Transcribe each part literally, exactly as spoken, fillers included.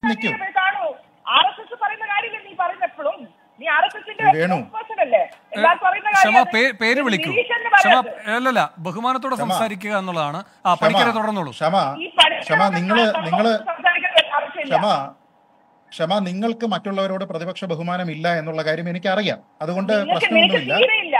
നിൽക്കൂ. വേണു ക്ഷമ പേര് വിളിക്കൂ. ക്ഷമ അല്ലല്ല, ബഹുമാനത്തോടെ സംസാരിക്കുക എന്നുള്ളതാണ്. ആ പണിക്കരെ തുടർന്നോളൂ. ക്ഷമ ക്ഷമ നിങ്ങള് നിങ്ങള് ക്ഷമ ക്ഷമ നിങ്ങൾക്ക് മറ്റുള്ളവരോട് പ്രതിപക്ഷ ബഹുമാനം ഇല്ല എന്നുള്ള കാര്യം എനിക്കറിയാം. അതുകൊണ്ട് പ്രശ്നമൊന്നുമില്ല.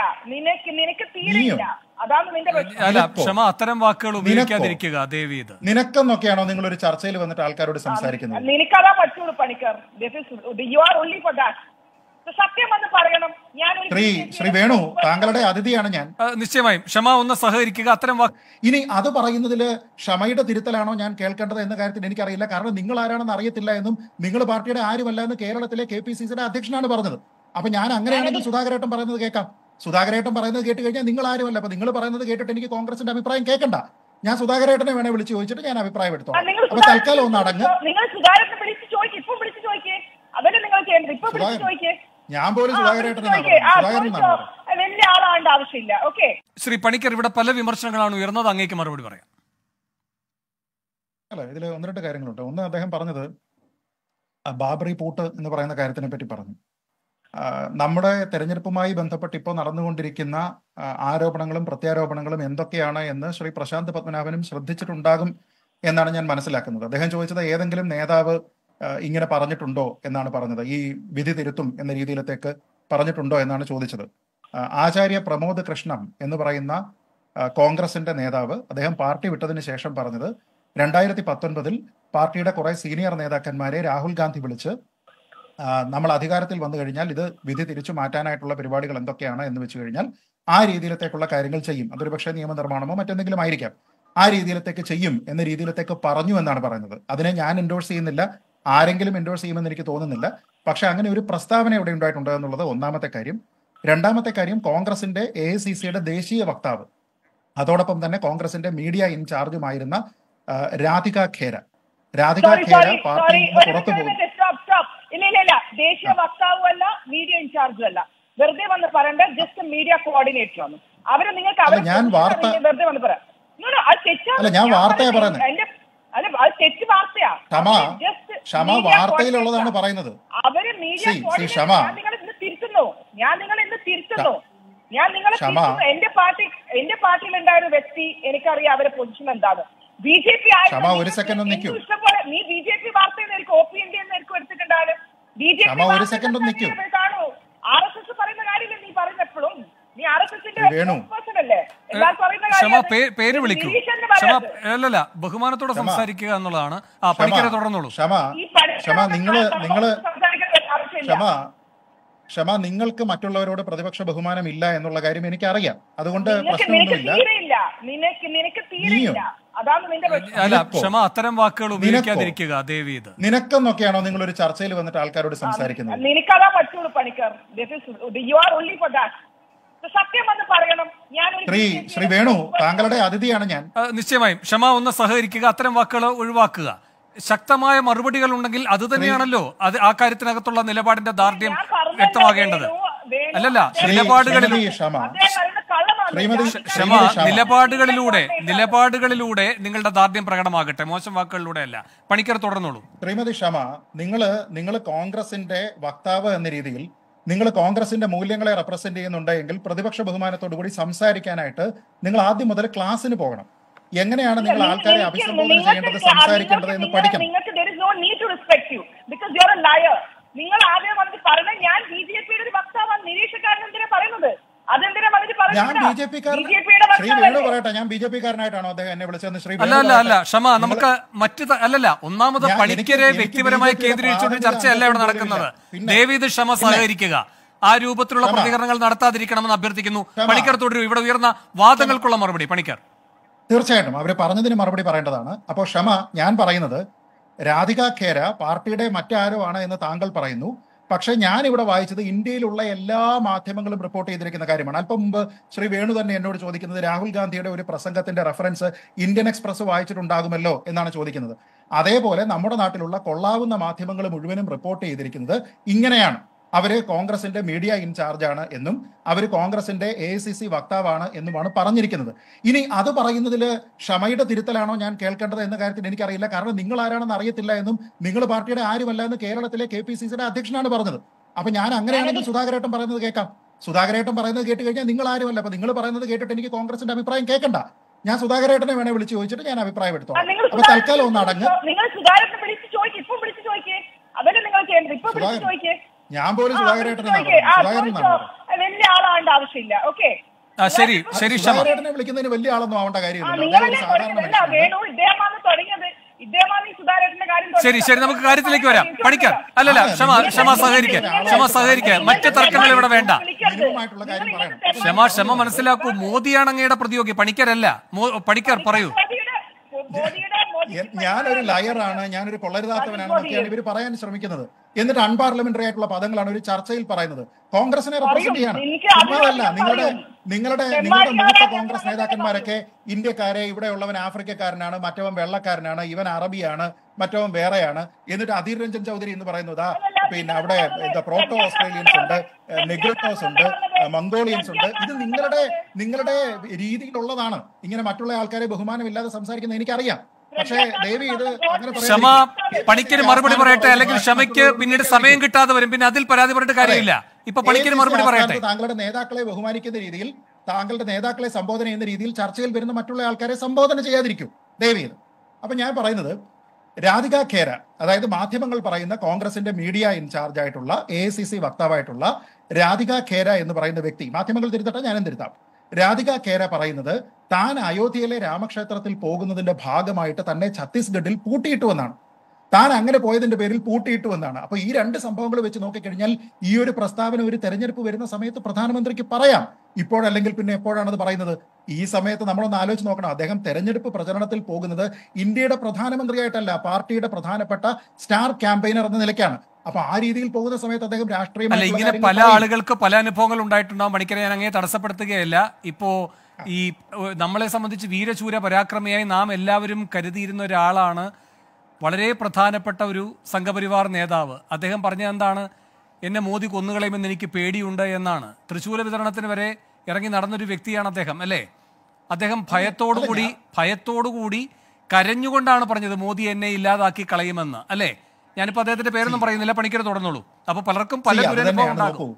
അല്ല ക്ഷമ അത്തരം വാക്കുകൾ ഉപയോഗിക്കാതിരിക്കുക ദേവീത്. നിനക്കെന്നൊക്കെയാണോ നിങ്ങൾ ഒരു ചർച്ചയിൽ വന്നിട്ട് ആൾക്കാരോട് സംസാരിക്കുന്നത്? നിനക്കതാ പറ്റുള്ളൂ Panicker. You are only for that. സത്യം എന്ന് പറയണം. ഞാൻ ശ്രീ ശ്രീ വേണു, താങ്കളുടെ അതിഥിയാണ് ഞാൻ. നിശ്ചയമായും ക്ഷമ ഒന്ന് സഹകരിക്കുക. അത്തരം വാക്ക് ഇനി അത് പറയുന്നതിൽ ക്ഷമയുടെ തിരുത്തലാണോ ഞാൻ കേൾക്കേണ്ടത് എന്ന കാര്യത്തിൽ എനിക്കറിയില്ല. കാരണം നിങ്ങൾ ആരാണെന്ന് അറിയത്തില്ല എന്നും നിങ്ങൾ പാർട്ടിയുടെ ആരുമല്ല എന്ന് കേരളത്തിലെ കെ പി സി സിയുടെ അധ്യക്ഷനാണ് പറഞ്ഞത്. അപ്പൊ ഞാൻ അങ്ങനെയാണെങ്കിൽ സുധാകരേട്ടൻ പറയുന്നത് കേൾക്കാം. സുധാകരേട്ടൻ പറയുന്നത് കേട്ട് കഴിഞ്ഞാൽ നിങ്ങൾ ആരുമല്ല. അപ്പൊ നിങ്ങൾ പറയുന്നത് കേട്ടിട്ട് എനിക്ക് കോൺഗ്രസിന്റെ അഭിപ്രായം കേൾക്കണ്ട. ഞാൻ സുധാകരേട്ടനെ വേണേ വിളിച്ച് ചോദിച്ചിട്ട് ഞാൻ അഭിപ്രായം എടുത്തോളാം. അപ്പൊ തൽക്കാലം ഒന്ന് അടങ്ങ്. ഞാൻ പോലും സുധാകരേട്ടനെ വലിയ ആളാണ്ട് ആവശ്യമില്ല. ഓക്കെ ശ്രീ പണിക്കർ, ഇവിടെ പല വിമർശനങ്ങളാണ് ഉയർന്നത്. അങ്ങേക്ക് മറുപടി പറയാം. അല്ല, ഇതിൽ ഒന്ന് രണ്ട് കാര്യങ്ങളുണ്ട്. ഒന്ന്, അദ്ദേഹം പറഞ്ഞത് ബാബറി പൂട്ട് എന്ന് പറയുന്ന കാര്യത്തിനെ പറ്റി പറഞ്ഞു. നമ്മുടെ തെരഞ്ഞെടുപ്പുമായി ബന്ധപ്പെട്ട് ഇപ്പോൾ നടന്നുകൊണ്ടിരിക്കുന്ന ആരോപണങ്ങളും പ്രത്യാരോപണങ്ങളും എന്തൊക്കെയാണ് എന്ന് ശ്രീ പ്രശാന്ത് പത്മനാഭനും ശ്രദ്ധിച്ചിട്ടുണ്ടാകും എന്നാണ് ഞാൻ മനസ്സിലാക്കുന്നത്. അദ്ദേഹം ചോദിച്ചത് ഏതെങ്കിലും നേതാവ് ഇങ്ങനെ പറഞ്ഞിട്ടുണ്ടോ എന്നാണ് പറഞ്ഞത്. ഈ വിധി തിരുത്തും എന്ന രീതിയിലത്തേക്ക് പറഞ്ഞിട്ടുണ്ടോ എന്നാണ് ചോദിച്ചത്. ആചാര്യ പ്രമോദ് കൃഷ്ണം എന്ന് പറയുന്ന കോൺഗ്രസിന്റെ നേതാവ്, അദ്ദേഹം പാർട്ടി വിട്ടതിന് ശേഷം പറഞ്ഞത് രണ്ടായിരത്തി പത്തൊൻപതിൽ പാർട്ടിയുടെ കുറെ സീനിയർ നേതാക്കന്മാരെ രാഹുൽ ഗാന്ധി വിളിച്ച് നമ്മൾ അധികാരത്തിൽ വന്നു കഴിഞ്ഞാൽ ഇത് വിധി തിരിച്ചു മാറ്റാനായിട്ടുള്ള പരിപാടികൾ എന്തൊക്കെയാണ് എന്ന് വെച്ച് കഴിഞ്ഞാൽ ആ രീതിയിലത്തേക്കുള്ള കാര്യങ്ങൾ ചെയ്യും. അതൊരു പക്ഷേ നിയമനിർമ്മാണമോ മറ്റെന്തെങ്കിലും ആയിരിക്കാം. ആ രീതിയിലത്തേക്ക് ചെയ്യും എന്ന രീതിയിലത്തേക്ക് പറഞ്ഞു എന്നാണ് പറയുന്നത്. അതിനെ ഞാൻ എൻഡോഴ്സ് ചെയ്യുന്നില്ല, ആരെങ്കിലും എൻഡോഴ്സ് ചെയ്യുമെന്ന് എനിക്ക് തോന്നുന്നില്ല. പക്ഷെ അങ്ങനെ ഒരു പ്രസ്താവന ഇവിടെ ഉണ്ടായിട്ടുണ്ട് എന്നുള്ളത് ഒന്നാമത്തെ കാര്യം. രണ്ടാമത്തെ കാര്യം, കോൺഗ്രസിന്റെ എ ഐ സി സിയുടെ ദേശീയ വക്താവ്, അതോടൊപ്പം തന്നെ കോൺഗ്രസിന്റെ മീഡിയ ഇൻചാർജുമായിരുന്ന രാധിക ഖേര രാധിക ഖേര പാർട്ടിയിൽ നിന്ന് പുറത്തു പോകും. ഇല്ല ഇല്ല ഇല്ല ദേശീയ വക്താവും അല്ല, മീഡിയ ഇൻചാർജും അല്ല. വെറുതെ വന്ന് പറയണ്ട, ജസ്റ്റ് മീഡിയ കോർഡിനേറ്റർ ആണ് അവര്. നിങ്ങൾക്ക് ഞാൻ വാർത്ത വെറുതെ വന്ന് പറയാം. അല്ല, ഞാൻ വാർത്തയാ പറയുന്നത്. അല്ല, അത് തെറ്റ് വാർത്തയാ. ക്ഷമ ക്ഷമ വാർത്തയിലുള്ളതാണ് പറയുന്നത്. അവര് മീഡിയ ക്ഷമ നിങ്ങൾ ഇന്ന് തിരുത്തുന്നു. ഞാൻ നിങ്ങൾ ഇന്ന് തിരുത്തുന്നു. ഞാൻ നിങ്ങളെ തിരുത്തുന്നു. എന്റെ പാർട്ടി എന്റെ പാർട്ടിയിൽ ഉണ്ടായ ഒരു വ്യക്തി, എനിക്കറിയാം അവരുടെ പൊസിഷൻ എന്താണ്. ബി ജെ പി ഒരു സെക്കൻഡ് ഒന്ന് നിൽക്കൂ. ഇഷ്ടംപോലെ നീ ബി ജെ പി വാർത്തയെന്നായിരിക്കും ഒ പി ഇന്ത്യ എന്നായിരിക്കും എടുത്തിട്ടുണ്ടാവും. ബി ജെ പി ഒരു സെക്കൻഡ് ഒന്ന് നിൽക്കൂ. കാണൂ, ആർ എസ് എസ് പറയുന്ന കാര്യമില്ല നീ പറയുന്ന എപ്പോഴും. നീ ആർ എസ് എസിന്റെ അല്ലേ ക്ഷമ പേര് വിളിക്കൂ. ക്ഷമ അല്ലല്ല, ബഹുമാനത്തോടെ സംസാരിക്കുക എന്നുള്ളതാണ്. ആ പണിക്കരെ തുടർന്നോളൂ. ക്ഷമ ക്ഷമ നിങ്ങള് നിങ്ങള് ക്ഷമ ക്ഷമ നിങ്ങൾക്ക് മറ്റുള്ളവരോട് പ്രതിപക്ഷ ബഹുമാനം ഇല്ല എന്നുള്ള കാര്യം എനിക്കറിയാം. അതുകൊണ്ട് പ്രശ്നമൊന്നുമില്ല. അല്ല, ക്ഷമ അത്തരം വാക്കുകൾ ഉപയോഗിക്കാതിരിക്കുക ദേവീത്. നിനക്കെന്നൊക്കെയാണോ നിങ്ങൾ ഒരു ചർച്ചയിൽ വന്നിട്ട് ആൾക്കാരോട് സംസാരിക്കുന്നത്? നിനക്കതാ പറ്റുള്ളൂ Panicker. You are only for that. സത്യം എന്ന് പറയണം. ഞാൻ ശ്രീ ശ്രീ വേണു, താങ്കളുടെ അതിഥിയാണ് ഞാൻ. നിശ്ചയമായും ക്ഷമ ഒന്ന് സഹകരിക്കുക. അത്തരം വാക്കുകൾ ഒഴിവാക്കുക. ശക്തമായ മറുപടികൾ ഉണ്ടെങ്കിൽ അത് തന്നെയാണല്ലോ അത് ആ കാര്യത്തിനകത്തുള്ള നിലപാടിന്റെ ദാർഢ്യം വ്യക്തമാകേണ്ടത്. അല്ലല്ല, നിലപാടുകളിൽ ക്ഷമ നിലപാടുകളിലൂടെ നിലപാടുകളിലൂടെ നിങ്ങളുടെ ദാർഢ്യം പ്രകടമാകട്ടെ, മോശം വാക്കുകളിലൂടെ അല്ല. പണിക്കർ തുടർന്നോളൂ. ശ്രീമതി ക്ഷമ, നിങ്ങള് നിങ്ങൾ കോൺഗ്രസിന്റെ വക്താവ് എന്ന രീതിയിൽ നിങ്ങൾ കോൺഗ്രസിന്റെ മൂല്യങ്ങളെ റെപ്രസെന്റ് ചെയ്യുന്നുണ്ടെങ്കിൽ പ്രതിപക്ഷ ബഹുമാനത്തോടു കൂടി സംസാരിക്കാനായിട്ട് നിങ്ങൾ ആദ്യം മുതൽ ക്ലാസ്സിന് പോകണം. എങ്ങനെയാണ് നിങ്ങൾ ആൾക്കാരെ അഭിസംബോധന ചെയ്യേണ്ടത്, സംസാരിക്കേണ്ടത് എന്ന് പഠിക്കണം. നിങ്ങൾ ആദ്യം വന്നിട്ട് പറഞ്ഞ ഞാൻ ബി ജെ പിയുടെ ഒരു വക്താവാണ്, നിരീക്ഷക്കാരൻ എന്തിനാ പറയുന്നത്? അതെന്തിനാ വന്നിട്ട് ഞാൻ ബി ജെ പി കാരൻ ശ്രീ വേണു പറയട്ടെ, ഞാൻ ബി ജെ പി കാരനായിട്ടാണോ അദ്ദേഹം എന്നെ വിളിച്ചതെന്ന് ശ്രീ അല്ല അല്ല അല്ല ക്ഷമ നമുക്ക് മറ്റ് അല്ലല്ല ഒന്നാമത് പണിക്കരെ വ്യക്തിപരമായി കേന്ദ്രീകരിച്ചുകൊണ്ട് ചർച്ചയല്ല ഇവിടെ നടക്കുന്നത്. ദേവീത് ക്ഷമ സഹകരിക്കുക. ആ രൂപത്തിലുള്ള പ്രതികരണങ്ങൾ നടത്താതിരിക്കണമെന്ന് അഭ്യർത്ഥിക്കുന്നു. പണിക്കർ തുടരൂ. ഇവിടെ ഉയർന്ന വാദങ്ങൾക്കുള്ള മറുപടി പണിക്കർ. തീർച്ചയായിട്ടും അവര് പറഞ്ഞതിന് മറുപടി പറയേണ്ടതാണ്. അപ്പോൾ ക്ഷമ, ഞാൻ പറയുന്നത് രാധിക ഖേര പാർട്ടിയുടെ മറ്റാരോ ആണ് എന്ന് താങ്കൾ പറയുന്നു. പക്ഷെ ഞാൻ ഇവിടെ വായിച്ചത് ഇന്ത്യയിലുള്ള എല്ലാ മാധ്യമങ്ങളും റിപ്പോർട്ട് ചെയ്തിരിക്കുന്ന കാര്യമാണ്. അല്പം മുമ്പ് ശ്രീ വേണു തന്നെ എന്നോട് ചോദിക്കുന്നത് രാഹുൽ ഗാന്ധിയുടെ ഒരു പ്രസംഗത്തിന്റെ റെഫറൻസ് ഇന്ത്യൻ എക്സ്പ്രസ് വായിച്ചിട്ടുണ്ടാകുമല്ലോ എന്നാണ് ചോദിക്കുന്നത്. അതേപോലെ നമ്മുടെ നാട്ടിലുള്ള കൊള്ളാവുന്ന മാധ്യമങ്ങൾ മുഴുവനും റിപ്പോർട്ട് ചെയ്തിരിക്കുന്നത് ഇങ്ങനെയാണ്. അവര് കോൺഗ്രസിന്റെ മീഡിയ ഇൻചാർജാണ് എന്നും അവർ കോൺഗ്രസിന്റെ എ ഐ സി സി വക്താവാണ് എന്നുമാണ് പറഞ്ഞിരിക്കുന്നത്. ഇനി അത് പറയുന്നതിൽ ക്ഷമയുടെ തിരുത്തലാണോ ഞാൻ കേൾക്കേണ്ടത് എന്ന കാര്യത്തിൽ എനിക്കറിയില്ല. കാരണം നിങ്ങൾ ആരാണെന്ന് അറിയത്തില്ല എന്നും നിങ്ങൾ പാർട്ടിയുടെ ആരുമല്ല എന്ന് കേരളത്തിലെ കെ പി സി സിയുടെ അധ്യക്ഷനാണ് പറഞ്ഞത്. അപ്പൊ ഞാൻ അങ്ങനെയാണെങ്കിൽ സുധാകരേട്ടൻ പറയുന്നത് കേൾക്കാം. സുധാകരേട്ടൻ പറയുന്നത് കേട്ട് കഴിഞ്ഞാൽ നിങ്ങൾ ആരുമല്ല. അപ്പൊ നിങ്ങൾ പറയുന്നത് കേട്ടിട്ട് എനിക്ക് കോൺഗ്രസിന്റെ അഭിപ്രായം കേൾക്കണ്ട. ഞാൻ സുധാകരേട്ടനെ വേണേ വിളിച്ച് ചോദിച്ചിട്ട് ഞാൻ അഭിപ്രായം എടുത്തോളാം. അപ്പൊ തൽക്കാലം ഒന്ന് അടങ്ങ്. ഞാൻ പോലും സുധാകരേട്ടനെ വലിയ ആളാണ്ട് ആവശ്യമില്ല. ഓക്കെ, ശരി ശരി. സുധാകരേട്ടനെ വിളിക്കുന്നതിന് വലിയ ആളൊന്നും ആവേണ്ട കാര്യമില്ല. ശരി ശരി, നമുക്ക് കാര്യത്തിലേക്ക് വരാം. പണിക്കർ അല്ലല്ല, ക്ഷമ ക്ഷമ സഹകരിക്കുക, ക്ഷമ സഹകരിക്കുക. മറ്റ് തർക്കങ്ങൾ ഇവിടെ വേണ്ട. ക്ഷമ ക്ഷമ മനസ്സിലാക്കൂ. മോദിയാണ് അങ്ങയുടെ പ്രതിയോഗി, പണിക്കരല്ല. പണിക്കർ പറയൂ. ഞാനൊരു ലയറാണ്, ഞാനൊരു കൊള്ളരുതാത്തവനാണെന്നൊക്കെയാണ് ഇവർ പറയാൻ ശ്രമിക്കുന്നത്. എന്നിട്ട് അൺപാർലമെന്ററി ആയിട്ടുള്ള പദങ്ങളാണ് ഒരു ചർച്ചയിൽ പറയുന്നത്. കോൺഗ്രസിനെ റെപ്രസെന്റ് ചെയ്യണം. ചുമ്മാതല്ല. നിങ്ങളുടെ നിങ്ങളുടെ നിങ്ങളുടെ മൂത്ത കോൺഗ്രസ് നേതാക്കന്മാരൊക്കെ ഇന്ത്യക്കാരെ, ഇവിടെ ഉള്ളവൻ ആഫ്രിക്കക്കാരനാണ്, മറ്റവൻ വെള്ളക്കാരനാണ്, ഇവൻ അറബിയാണ്, മറ്റവൻ വേറെയാണ്. എന്നിട്ട് അധീർ രഞ്ജൻ ചൗധരി എന്ന് പറയുന്നതാ പിന്നെ അവിടെ എന്താ പ്രോട്ടോ ഓസ്ട്രേലിയൻസ് ഉണ്ട്, നെഗ്രിറ്റോസ് ഉണ്ട്, മംഗോളിയൻസ് ഉണ്ട്. ഇത് നിങ്ങളുടെ നിങ്ങളുടെ രീതിയിലുള്ളതാണ്. ഇങ്ങനെ മറ്റുള്ള ആൾക്കാരെ ബഹുമാനമില്ലാതെ സംസാരിക്കുന്നത് എനിക്കറിയാം. പക്ഷേ ദേവി ഇത് അങ്ങനെ ക്ഷമ പണിക്കര് മറുപടി പറയട്ടെ, അല്ലെങ്കിൽ ക്ഷമയ്ക്ക് പിന്നീട് സമയം കിട്ടാതെ വരും, പിന്നെ അതിൽ പരാതി പറഞ്ഞിട്ട് കാര്യമില്ല. ഇപ്പൊ പണിക്കര് മറുപടി പറയട്ടെ. താങ്കളുടെ നേതാക്കളെ ബഹുമാനിക്കുന്ന രീതിയിൽ, താങ്കളുടെ നേതാക്കളെ സംബോധന ചെയ്യുന്ന രീതിയിൽ ചർച്ചയിൽ വരുന്ന മറ്റുള്ള ആൾക്കാരെ സംബോധന ചെയ്യാതിരിക്കും ദേവി ഇത്. അപ്പൊ ഞാൻ പറയുന്നത്, രാധിക ഖേര, അതായത് മാധ്യമങ്ങൾ പറയുന്ന കോൺഗ്രസിന്റെ മീഡിയ ഇൻചാർജ് ആയിട്ടുള്ള എ ഐ സി സി വക്താവായിട്ടുള്ള രാധിക ഖേര എന്ന് പറയുന്ന വ്യക്തി, മാധ്യമങ്ങൾ തിരുത്തട്ടെ, ഞാനും തിരുത്താം. രാധിക ഖേര പറയുന്നത് താൻ അയോധ്യയിലെ രാമക്ഷേത്രത്തിൽ പോകുന്നതിന്റെ ഭാഗമായിട്ട് തന്നെ ഛത്തീസ്ഗഡിൽ പൂട്ടിയിട്ടു എന്നാണ്. താൻ അങ്ങനെ പോയതിന്റെ പേരിൽ പൂട്ടിയിട്ടു എന്നാണ്. അപ്പൊ ഈ രണ്ട് സംഭവങ്ങൾ വെച്ച് നോക്കിക്കഴിഞ്ഞാൽ ഈ ഒരു പ്രസ്താവന ഒരു തെരഞ്ഞെടുപ്പ് വരുന്ന സമയത്ത് പ്രധാനമന്ത്രിക്ക് പറയാം. ഇപ്പോഴല്ലെങ്കിൽ പിന്നെ എപ്പോഴാണത് പറയുന്നത്? ഈ സമയത്ത് നമ്മളൊന്ന് ആലോചിച്ച് നോക്കണം. അദ്ദേഹം തെരഞ്ഞെടുപ്പ് പ്രചരണത്തിൽ പോകുന്നത് ഇന്ത്യയുടെ പ്രധാനമന്ത്രിയായിട്ടല്ല, പാർട്ടിയുടെ പ്രധാനപ്പെട്ട സ്റ്റാർ ക്യാമ്പയിനർ എന്ന നിലയ്ക്കാണ്. അപ്പൊ ആ രീതിയിൽ പോകുന്ന സമയത്ത് അദ്ദേഹം രാഷ്ട്രീയം അല്ല, ഇങ്ങനെ പല ആളുകൾക്ക് പല അനുഭവങ്ങൾ ഉണ്ടായിട്ടുണ്ടാവും. പണിക്കരെ ഞാൻ അങ്ങനെ തടസ്സപ്പെടുത്തുകയല്ല. ഇപ്പോ ഈ നമ്മളെ സംബന്ധിച്ച് വീരശൂര പരാക്രമിയായി നാം എല്ലാവരും കരുതിയിരുന്ന ഒരാളാണ് വളരെ പ്രധാനപ്പെട്ട ഒരു സംഘപരിവാർ നേതാവ്. അദ്ദേഹം പറഞ്ഞത് എന്താണ്? എന്നെ മോദി കൊന്നുകളയുമെന്ന് എനിക്ക് പേടിയുണ്ട് എന്നാണ്. തൃശ്ശൂല വിതരണത്തിന് വരെ ഇറങ്ങി നടന്നൊരു വ്യക്തിയാണ് അദ്ദേഹം, അല്ലേ? അദ്ദേഹം ഭയത്തോടുകൂടി ഭയത്തോടുകൂടി കരഞ്ഞുകൊണ്ടാണ് പറഞ്ഞത് മോദി എന്നെ ഇല്ലാതാക്കി കളയുമെന്ന്, അല്ലേ? ഞാനിപ്പോ അദ്ദേഹത്തിന്റെ പേരൊന്നും പറയുന്നില്ല, പണിക്കര് തുടർന്നോളൂ. അപ്പൊ പലർക്കും പല ദുരനുഭവം.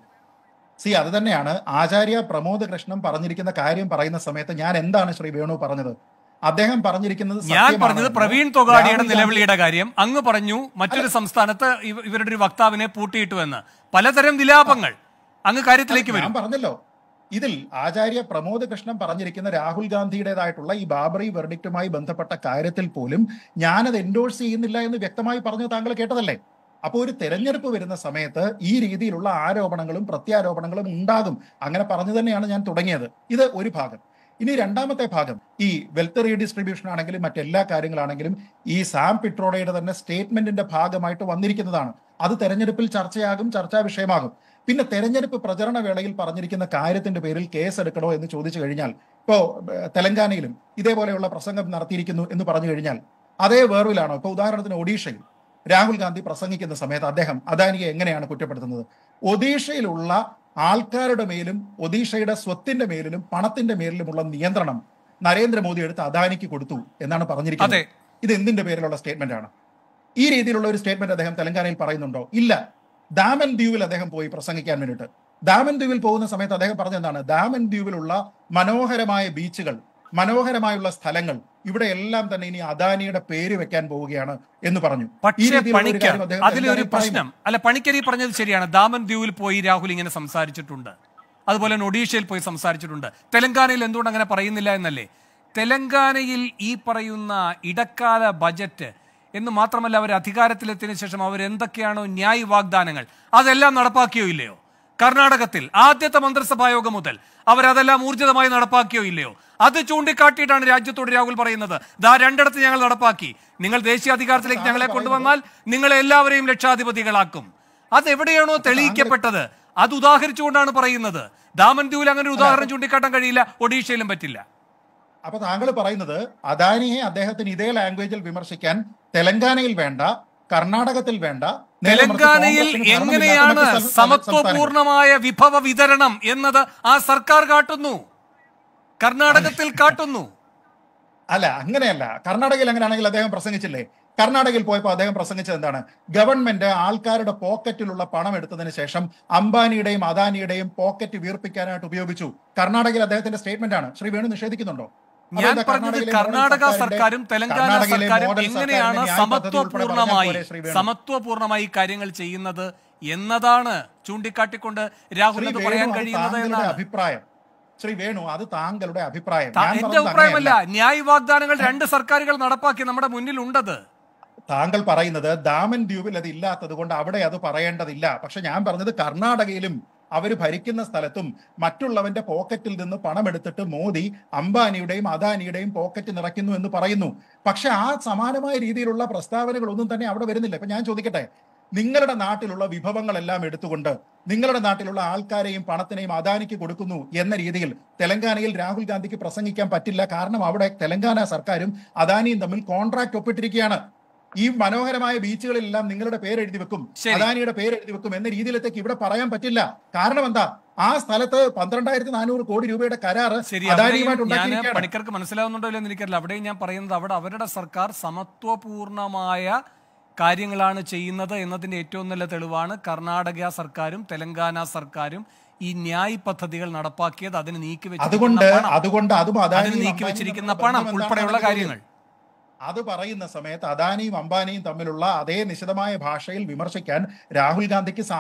സി അത് തന്നെയാണ് ആചാര്യ പ്രമോദ് കൃഷ്ണൻ പറഞ്ഞിരിക്കുന്ന കാര്യം പറയുന്ന സമയത്ത് ഞാൻ എന്താണ് ശ്രീ വേണു പറഞ്ഞത്? അദ്ദേഹം പറഞ്ഞിരിക്കുന്നത്, ഞാൻ പറഞ്ഞത് പ്രവീൺ തൊഗാഡിയുടെ നിലവിളിയുടെ കാര്യം. അങ്ങ് പറഞ്ഞു മറ്റൊരു സംസ്ഥാനത്ത് ഇവരുടെ ഒരു വക്താവിനെ പൂട്ടിയിട്ടു എന്ന്. പലതരം വിലാപങ്ങൾ. അങ്ങ് കാര്യത്തിലേക്ക് വരും. ഞാൻ പറഞ്ഞല്ലോ, ഇതിൽ ആചാര്യ പ്രമോദ് കൃഷ്ണൻ പറഞ്ഞിരിക്കുന്ന രാഹുൽ ഗാന്ധിയുടേതായിട്ടുള്ള ഈ ബാബറി വെർഡിക്റ്റുമായി ബന്ധപ്പെട്ട കാര്യത്തിൽ പോലും ഞാനത് എൻഡോഴ്സ് ചെയ്യുന്നില്ല എന്ന് വ്യക്തമായി പറഞ്ഞു. താങ്കൾ കേട്ടതല്ലേ? അപ്പോൾ ഒരു തെരഞ്ഞെടുപ്പ് വരുന്ന സമയത്ത് ഈ രീതിയിലുള്ള ആരോപണങ്ങളും പ്രത്യാരോപണങ്ങളും ഉണ്ടാകും. അങ്ങനെ പറഞ്ഞു തന്നെയാണ് ഞാൻ തുടങ്ങിയത്. ഇത് ഒരു ഭാഗം. ഇനി രണ്ടാമത്തെ ഭാഗം, ഈ വെൽത്ത് റീഡിസ്ട്രിബ്യൂഷൻ ആണെങ്കിലും മറ്റെല്ലാ കാര്യങ്ങളാണെങ്കിലും ഈ സാം പിട്രോഡയുടെ തന്നെ സ്റ്റേറ്റ്മെന്റിന്റെ ഭാഗമായിട്ട് വന്നിരിക്കുന്നതാണ്. അത് തെരഞ്ഞെടുപ്പിൽ ചർച്ചയാകും, ചർച്ചാ വിഷയമാകും. പിന്നെ തെരഞ്ഞെടുപ്പ് പ്രചരണ വേളയിൽ പറഞ്ഞിരിക്കുന്ന കാര്യത്തിന്റെ പേരിൽ കേസ് എടുക്കണോ എന്ന് ചോദിച്ചു കഴിഞ്ഞാൽ, ഇപ്പോ തെലങ്കാനയിലും ഇതേപോലെയുള്ള പ്രസംഗം നടത്തിയിരിക്കുന്നു എന്ന് പറഞ്ഞു കഴിഞ്ഞാൽ അതേ വേർവിലാണോ? ഇപ്പൊ ഉദാഹരണത്തിന് ഒഡീഷയിൽ രാഹുൽ ഗാന്ധി പ്രസംഗിക്കുന്ന സമയത്ത് അദ്ദേഹം അദാനിയെ എങ്ങനെയാണ് കുറ്റപ്പെടുത്തുന്നത്? ഒഡീഷയിലുള്ള ആൾക്കാരുടെ മേലും ഒഡീഷയുടെ സ്വത്തിന്റെ മേലിലും പണത്തിന്റെ മേലിലുമുള്ള നിയന്ത്രണം നരേന്ദ്രമോദി എടുത്ത് അദാനിക്ക് കൊടുത്തു എന്നാണ് പറഞ്ഞിരിക്കുന്നത്. ഇത് എന്തിന്റെ പേരിലുള്ള സ്റ്റേറ്റ്മെന്റ് ആണ്? ഈ രീതിയിലുള്ള ഒരു സ്റ്റേറ്റ്മെന്റ് അദ്ദേഹം തെലങ്കാനയിൽ പറയുന്നുണ്ടോ? ഇല്ല. ദാമൻ ദ്വീപിൽ അദ്ദേഹം പോയി പ്രസംഗിക്കാൻ വേണ്ടിയിട്ട് ദാമൻ ദ്വീപിൽ പോകുന്ന സമയത്ത് അദ്ദേഹം പറഞ്ഞെന്താണ്? ദാമൻ ദ്വീപിലുള്ള മനോഹരമായ ബീച്ചുകൾ, മനോഹരമായുള്ള സ്ഥലങ്ങൾ, ഇവിടെ എല്ലാം തന്നെ ഇനി അദാനിയുടെ പേര് വെക്കാൻ പോവുകയാണ് എന്ന് പറഞ്ഞു. പക്ഷേ പണിക്കർ അതിലൊരു പ്രശ്നം അല്ല, പണിക്കരി പറഞ്ഞത് ശരിയാണ്. ദാമൻ ദ്വീപിൽ പോയി രാഹുൽ ഇങ്ങനെ സംസാരിച്ചിട്ടുണ്ട്, അതുപോലെ ഒഡീഷയിൽ പോയി സംസാരിച്ചിട്ടുണ്ട്. തെലങ്കാനയിൽ എന്തുകൊണ്ട് അങ്ങനെ പറയുന്നില്ല എന്നല്ലേ? തെലങ്കാനയിൽ ഈ പറയുന്ന ഇടക്കാല ബജറ്റ് എന്ന് മാത്രമല്ല, അവർ അധികാരത്തിലെത്തിയതിനു ശേഷം അവർ എന്തൊക്കെയാണോ ന്യായ് വാഗ്ദാനങ്ങൾ അതെല്ലാം നടപ്പാക്കിയോ ഇല്ലയോ? കർണാടകത്തിൽ ആദ്യത്തെ മന്ത്രിസഭാ യോഗം മുതൽ അവരതെല്ലാം ഊർജിതമായി നടപ്പാക്കിയോ ഇല്ലയോ? അത് ചൂണ്ടിക്കാട്ടിയിട്ടാണ് രാജ്യത്തോട് രാഹുൽ പറയുന്നത്, ദാ രണ്ടിടത്ത് ഞങ്ങൾ നടപ്പാക്കി, നിങ്ങൾ ദേശീയ അധികാരത്തിലേക്ക് ഞങ്ങളെ കൊണ്ടുവന്നാൽ നിങ്ങളെ എല്ലാവരെയും ലക്ഷാധിപതികളാക്കും. അതെവിടെയാണോ തെളിയിക്കപ്പെട്ടത് അത് ഉദാഹരിച്ചുകൊണ്ടാണ് പറയുന്നത്. ദാമൻ ദ്വീപിൽ അങ്ങനെ ഒരു ഉദാഹരണം ചൂണ്ടിക്കാട്ടാൻ കഴിയില്ല, ഒഡീഷയിലും പറ്റില്ല. അപ്പൊ താങ്കൾ പറയുന്നത് അദാനിയെ അദ്ദേഹത്തിന് ഇതേ ലാംഗ്വേജിൽ വിമർശിക്കാൻ തെലങ്കാനയിൽ വേണ്ട, കർണാടകത്തിൽ വേണ്ട, തെലങ്കാനയിൽ എങ്ങനെയാണ് സമത്വപൂർണമായ വിഭവ വിതരണം എന്നത് ആ സർക്കാർ കാട്ടുന്നു, കർണാടകത്തിൽ കാട്ടുന്നു. അല്ല, അങ്ങനെയല്ല. കർണാടകയിൽ അങ്ങനെയാണെങ്കിൽ അദ്ദേഹം പ്രസംഗിച്ചില്ലേ? കർണാടകയിൽ പോയപ്പോൾ അദ്ദേഹം പ്രസംഗിച്ചത് എന്താണ്? ഗവൺമെന്റ് ആൾക്കാരുടെ പോക്കറ്റിലുള്ള പണം എടുത്തതിന് ശേഷം അംബാനിയുടെയും അദാനിയുടെയും പോക്കറ്റ് വീർപ്പിക്കാനായിട്ട് ഉപയോഗിച്ചു. കർണാടകയിൽ അദ്ദേഹത്തിന്റെ സ്റ്റേറ്റ്മെന്റ് ആണ്. ശ്രീ വേണു നിഷേധിക്കുന്നുണ്ടോ? ഞാൻ പറഞ്ഞത് കർണാടക സർക്കാരും തെലങ്കാന സർക്കാരും എങ്ങനെയാണ് സമത്വപൂർണമായി സമത്വപൂർണമായി കാര്യങ്ങൾ ചെയ്യുന്നത് എന്നതാണ് ചൂണ്ടിക്കാട്ടിക്കൊണ്ട് രാഹുലിന് പറയാൻ കഴിയുന്നത് എന്നാണ് അഭിപ്രായം. ശ്രീ വേണു, അത് താങ്കളുടെ അഭിപ്രായം. എന്റെ അഭിപ്രായമല്ല. ന്യായ് വാഗ്ദാനങ്ങൾ രണ്ട് സർക്കാരുകൾ നടപ്പാക്കി നമ്മുടെ മുന്നിൽ ഉണ്ടത്. താങ്കൾ പറയുന്നത് ദാമൻ ദ്വീപിൽ അത് ഇല്ലാത്തത് കൊണ്ട് അവിടെ അത് പറയേണ്ടതില്ല. പക്ഷെ ഞാൻ പറഞ്ഞത് കർണാടകയിലും അവർ ഭരിക്കുന്ന സ്ഥലത്തും മറ്റുള്ളവന്റെ പോക്കറ്റിൽ നിന്ന് പണം എടുത്തിട്ട് മോദി അംബാനിയുടെയും അദാനിയുടെയും പോക്കറ്റ് നിറയ്ക്കുന്നു എന്ന് പറയുന്നു. പക്ഷെ ആ സമാനമായ രീതിയിലുള്ള പ്രസ്താവനകളൊന്നും തന്നെ അവിടെ വരുന്നില്ല. ഇപ്പൊ ഞാൻ ചോദിക്കട്ടെ, നിങ്ങളുടെ നാട്ടിലുള്ള വിഭവങ്ങളെല്ലാം എടുത്തുകൊണ്ട് നിങ്ങളുടെ നാട്ടിലുള്ള ആൾക്കാരെയും പണത്തിനെയും അദാനിക്ക് കൊടുക്കുന്നു എന്ന രീതിയിൽ തെലങ്കാനയിൽ രാഹുൽ ഗാന്ധിക്ക് പ്രസംഗിക്കാൻ പറ്റില്ല. കാരണം അവിടെ തെലങ്കാന സർക്കാരും അദാനിയും തമ്മിൽ കോൺട്രാക്ട് ഒപ്പിട്ടിരിക്കുകയാണ്. ഈ മനോഹരമായ ബീച്ചുകളിലെല്ലാം നിങ്ങളുടെ പേരെഴുതി വെക്കും, അദാനിയുടെ പേരെഴുതി വെക്കും എന്ന രീതിയിലേക്ക് ഇവിടെ പറയാൻ പറ്റില്ല. കാരണം എന്താ? ആ സ്ഥലത്ത് പന്ത്രണ്ടായിരത്തി നാനൂറ് കോടി രൂപയുടെ കരാറ് അദാനിയുമായിട്ട് പണിക്കർക്ക് മനസ്സിലാവുന്നുണ്ടോ ഇല്ലെന്ന് എനിക്കറിയില്ല. അവിടെയും ഞാൻ പറയുന്നത് അവിടെ അവരുടെ സർക്കാർ സമത്വപൂർണമായ കാര്യങ്ങളാണ് ചെയ്യുന്നത് എന്നതിന്റെ ഏറ്റവും നല്ല തെളിവാണ് കർണാടക സർക്കാരും തെലങ്കാന സർക്കാരും ഈ ന്യായ് പദ്ധതികൾ നടപ്പാക്കിയത്. അതിന് നീക്കി വെച്ചിരിക്കുന്ന പണം ഉൾപ്പെടെയുള്ള കാര്യങ്ങൾ അത് പറയുന്ന സമയത്ത് അദാനിയും അംബാനിയും തമ്മിലുള്ള അതേ നിശിതമായ ഭാഷയിൽ വിമർശിക്കാൻ രാഹുൽ ഗാന്ധിക്ക്